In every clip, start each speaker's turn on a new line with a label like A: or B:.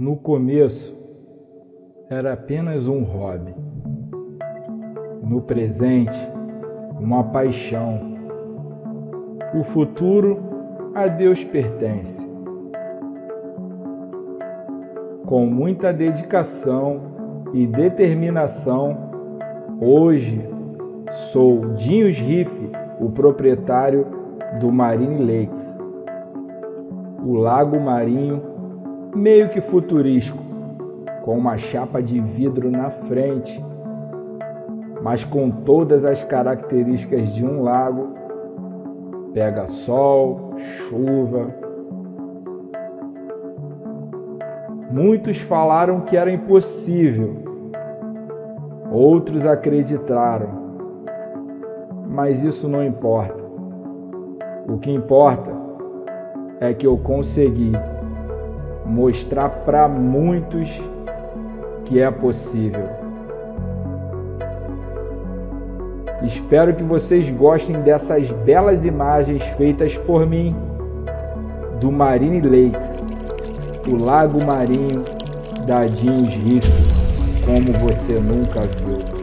A: No começo, era apenas um hobby. No presente, uma paixão. O futuro a Deus pertence. Com muita dedicação e determinação, hoje sou Dinhos Riff, o proprietário do Marine Lakes. O lago marinho meio que futurístico, com uma chapa de vidro na frente, mas com todas as características de um lago. Pega sol, chuva. Muitos falaram que era impossível, outros acreditaram, mas isso não importa. O que importa é que eu consegui mostrar para muitos que é possível. Espero que vocês gostem dessas belas imagens feitas por mim do Marine Lakes, o lago marinho da Dinhos Riff, como você nunca viu.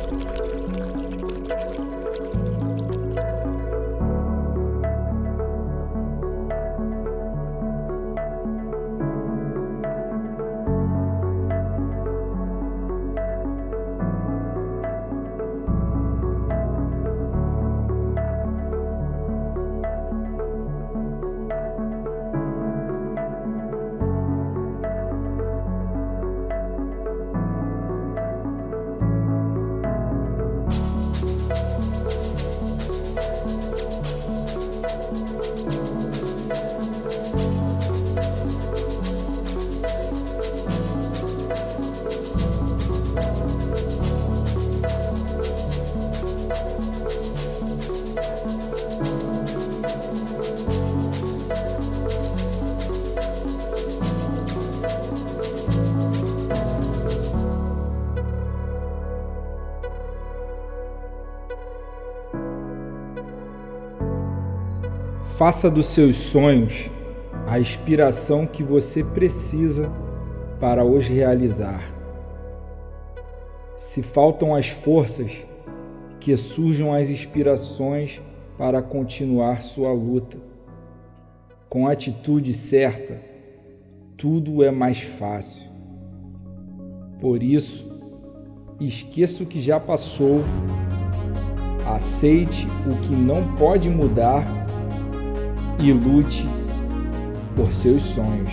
A: Faça dos seus sonhos a inspiração que você precisa para os realizar. Se faltam as forças, que surjam as inspirações para continuar sua luta. Com a atitude certa, tudo é mais fácil. Por isso, esqueça o que já passou, aceite o que não pode mudar e lute por seus sonhos.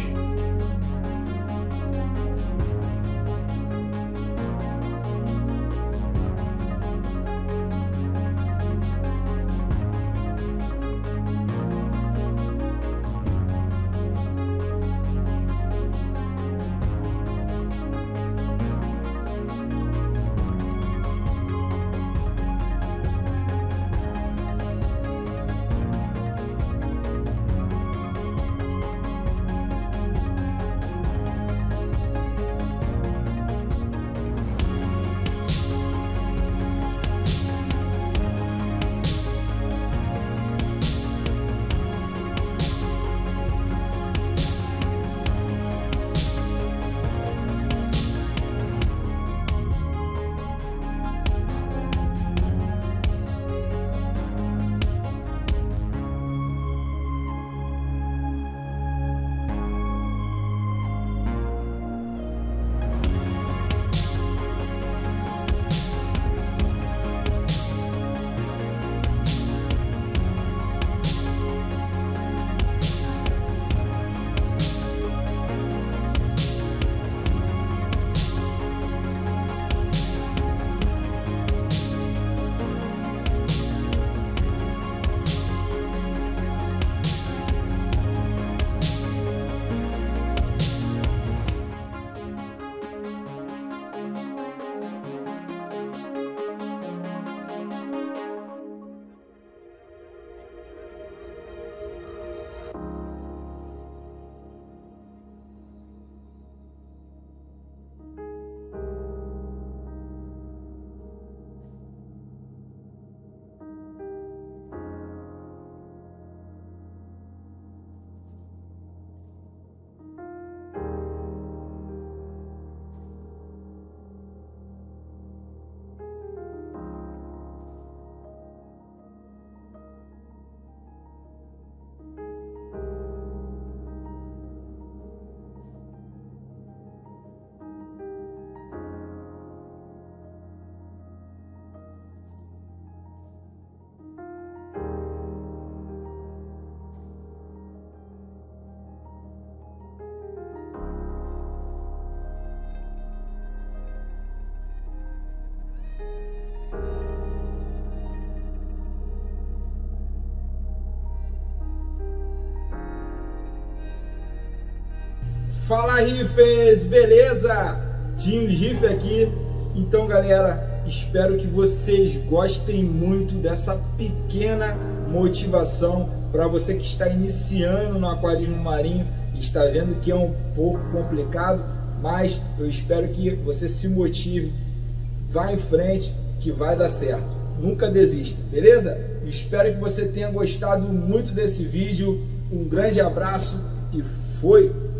A: Fala, Riffers, beleza? Tinha os Riff aqui. Então, galera, espero que vocês gostem muito dessa pequena motivação para você que está iniciando no aquarismo marinho. Está vendo que é um pouco complicado, mas eu espero que você se motive, vá em frente que vai dar certo. Nunca desista, beleza? Espero que você tenha gostado muito desse vídeo. Um grande abraço e foi!